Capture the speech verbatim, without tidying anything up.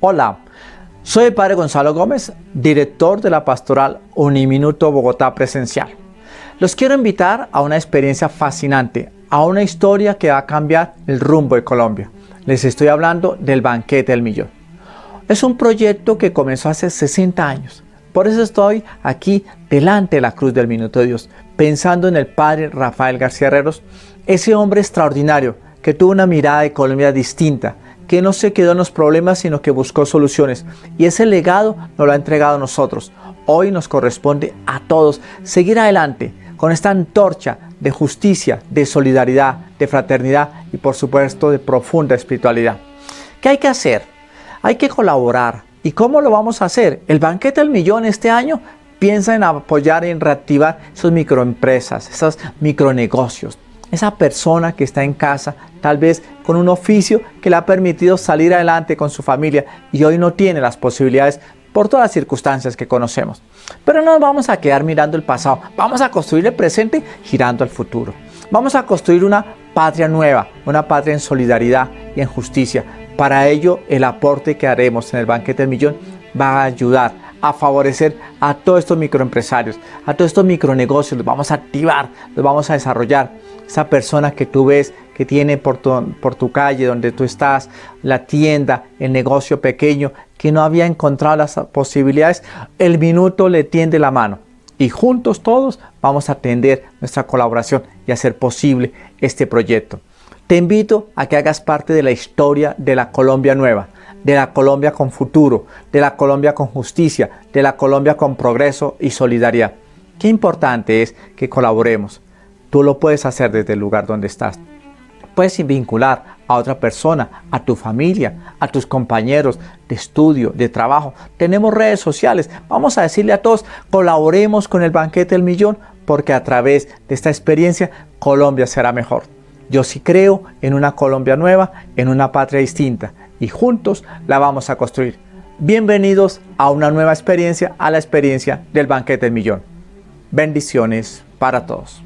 Hola, soy el Padre Gonzalo Gómez, director de la Pastoral Uniminuto Bogotá Presencial. Los quiero invitar a una experiencia fascinante, a una historia que va a cambiar el rumbo de Colombia. Les estoy hablando del Banquete del Millón. Es un proyecto que comenzó hace sesenta años. Por eso estoy aquí delante de la cruz del Minuto de Dios, pensando en el Padre Rafael García Herreros, ese hombre extraordinario que tuvo una mirada de Colombia distinta, que no se quedó en los problemas, sino que buscó soluciones. Y ese legado nos lo ha entregado a nosotros. Hoy nos corresponde a todos seguir adelante con esta antorcha de justicia, de solidaridad, de fraternidad y por supuesto de profunda espiritualidad. ¿Qué hay que hacer? Hay que colaborar. ¿Y cómo lo vamos a hacer? El Banquete del Millón este año piensa en apoyar y en reactivar esas microempresas, esos micronegocios. Esa persona que está en casa, tal vez con un oficio que le ha permitido salir adelante con su familia y hoy no tiene las posibilidades por todas las circunstancias que conocemos. Pero no nos vamos a quedar mirando el pasado, vamos a construir el presente girando al futuro. Vamos a construir una patria nueva, una patria en solidaridad y en justicia. Para ello, el aporte que haremos en el Banquete del Millón va a ayudar a favorecer a todos estos microempresarios, a todos estos micronegocios, los vamos a activar, los vamos a desarrollar. Esa persona que tú ves que tiene por tu, por tu calle, donde tú estás, la tienda, el negocio pequeño, que no había encontrado las posibilidades, el Minuto le tiende la mano. Y juntos todos vamos a tender nuestra colaboración y hacer posible este proyecto. Te invito a que hagas parte de la historia de la Colombia nueva, de la Colombia con futuro, de la Colombia con justicia, de la Colombia con progreso y solidaridad. Qué importante es que colaboremos. Tú lo puedes hacer desde el lugar donde estás. Puedes vincular a otra persona, a tu familia, a tus compañeros de estudio, de trabajo. Tenemos redes sociales. Vamos a decirle a todos, colaboremos con el Banquete del Millón, porque a través de esta experiencia Colombia será mejor. Yo sí creo en una Colombia nueva, en una patria distinta, y juntos la vamos a construir. Bienvenidos a una nueva experiencia, a la experiencia del Banquete del Millón. Bendiciones para todos.